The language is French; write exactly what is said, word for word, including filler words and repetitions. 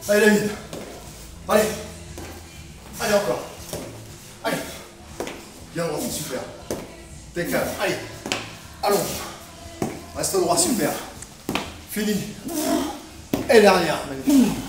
Allez David. Allez. Allez encore. Allez. Bien droit, super. T'es calme. Allez. Allons. Reste droit, super. Fini. Et dernière, magnifique.